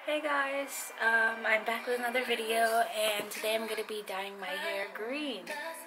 Hey guys, I'm back with another video, and today I'm going to be dyeing my hair green.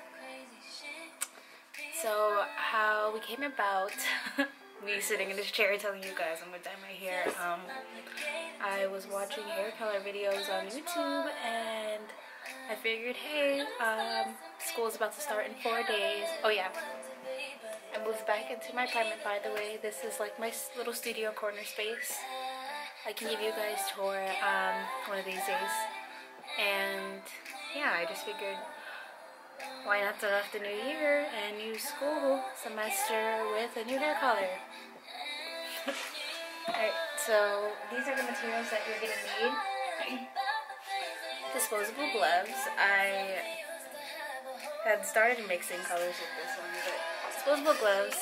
So how we came about me sitting in this chair telling you guys I'm going to dye my hair, I was watching hair color videos on YouTube and I figured, hey, school's about to start in 4 days. Oh yeah, I moved back into my apartment, by the way. This is like my little studio corner space. I can give you guys a tour one of these days. And yeah, I just figured, why not start off the new year and new school semester with a new hair color? Alright, so these are the materials that you're gonna need. Disposable gloves. I had started mixing colors with this one, but disposable gloves,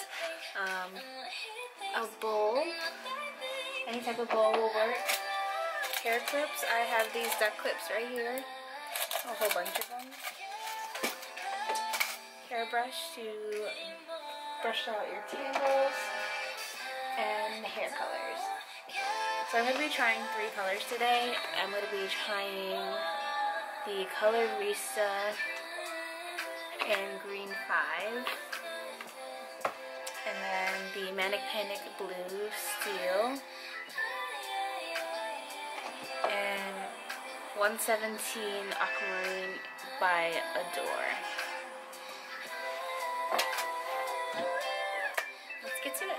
a bowl. Any type of bowl will work. Hair clips. I have these duck clips right here. A whole bunch of them. Hairbrush to brush out your tangles. And hair colors. So I'm going to be trying 3 colors today. I'm going to be trying the Color Risa in Green 5. And then the Manic Panic Blue Steel. And 117 Aquamarine by Adore. Let's get to it.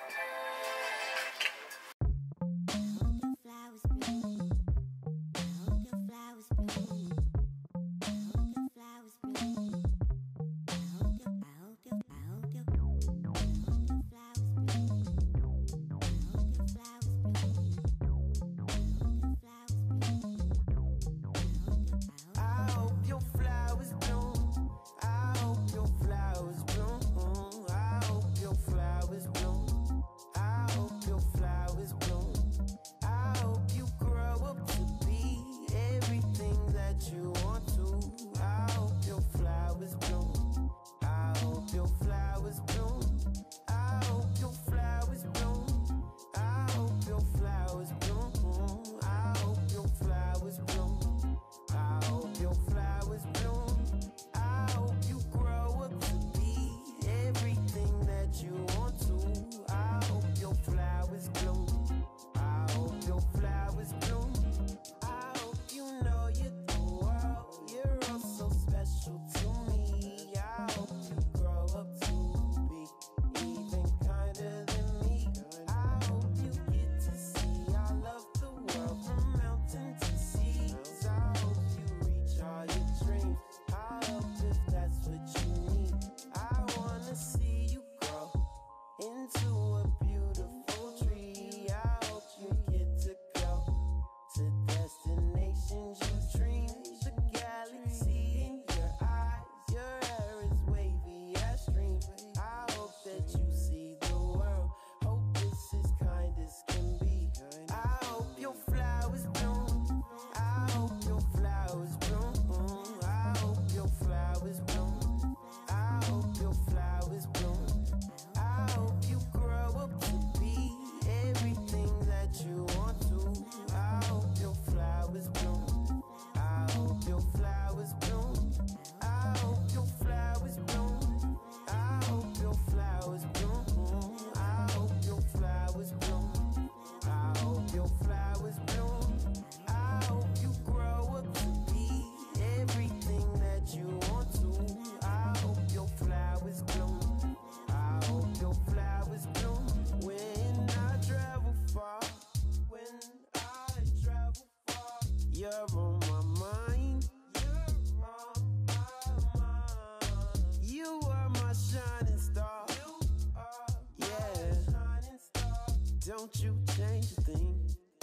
Don't you change a thing.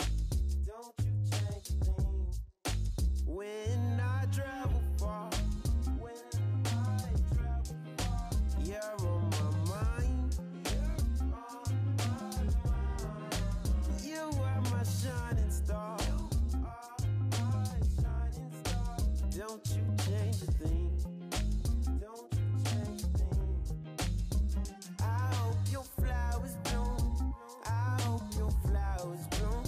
Don't you change a thing. When I travel far, you're on my mind. You are my shining star. Don't you change a thing. Don't you change a thing. I hope your flowers bloom. I hope your flowers bloom.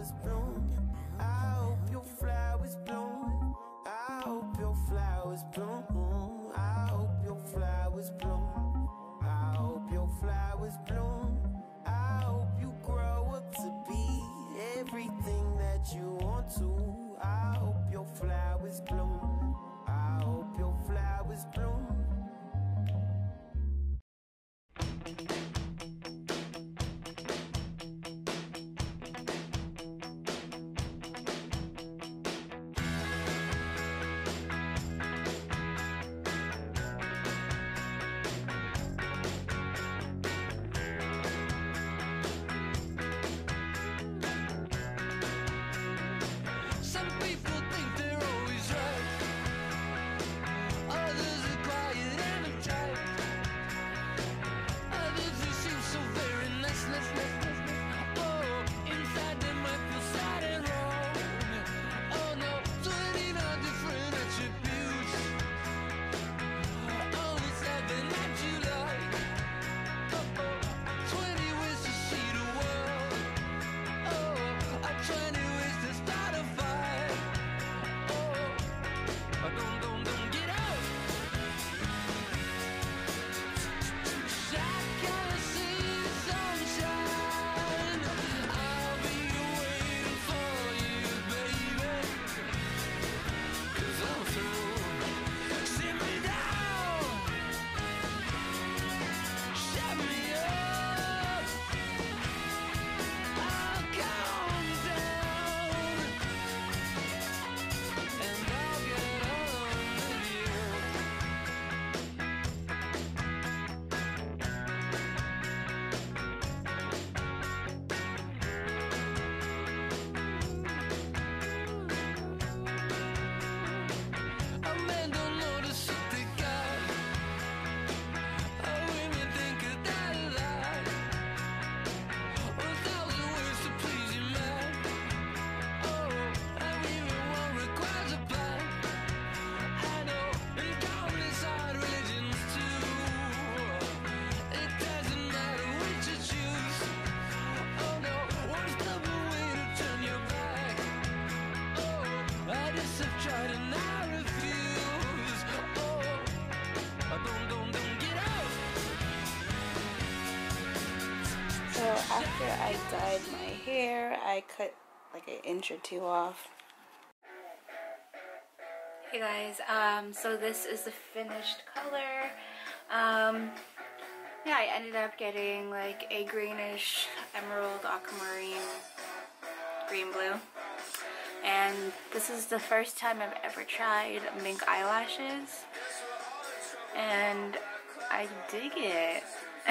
flowers bloom. I hope your flowers bloom. I hope your flowers bloom. I hope your flowers bloom. I hope your flowers bloom. I hope you grow up to be everything that you want to. I hope your flowers bloom. I hope your flowers bloom. So after I dyed my hair, I cut like an inch or two off. Hey guys, so this is the finished color. Yeah, I ended up getting like a greenish emerald aquamarine green blue. And this is the first time I've ever tried mink eyelashes. And I dig it.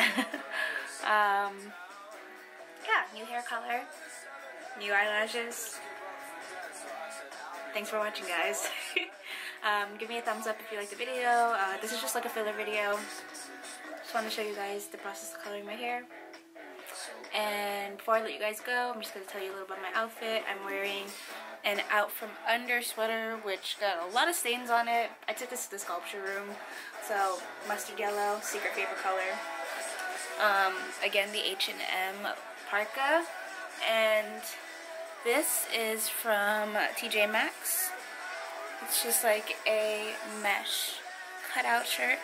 Yeah, new hair color, new eyelashes. Thanks for watching, guys. Give me a thumbs up if you liked the video. This is just like a filler video. Just want to show you guys the process of coloring my hair. And before I let you guys go, I'm just going to tell you a little about my outfit. I'm wearing an out from under sweater, which got a lot of stains on it. I took this to the sculpture room. So, mustard yellow, secret favorite color. Again, the H&M parka. And this is from TJ Maxx. It's just like a mesh cutout shirt.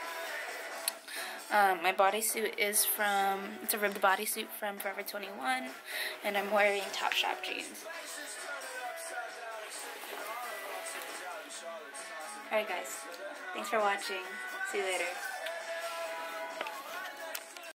My bodysuit is it's a ribbed bodysuit from Forever 21, and I'm wearing Topshop jeans. Alright guys, thanks for watching. See you later.